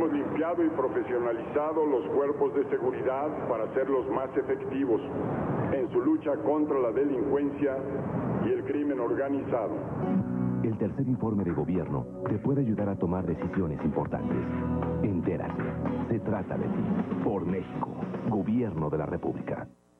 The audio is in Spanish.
Hemos limpiado y profesionalizado los cuerpos de seguridad para hacerlos más efectivos en su lucha contra la delincuencia y el crimen organizado. El tercer informe de gobierno te puede ayudar a tomar decisiones importantes. Entérate. Se trata de ti. Por México. Gobierno de la República.